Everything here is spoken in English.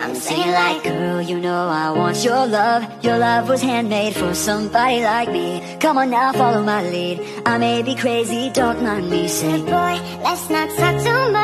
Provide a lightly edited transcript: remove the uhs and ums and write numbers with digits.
I'm singing like, girl, you know I want your love. Your love was handmade for somebody like me. Come on now, follow my lead. I may be crazy, don't mind me. Say, boy, let's not talk too much.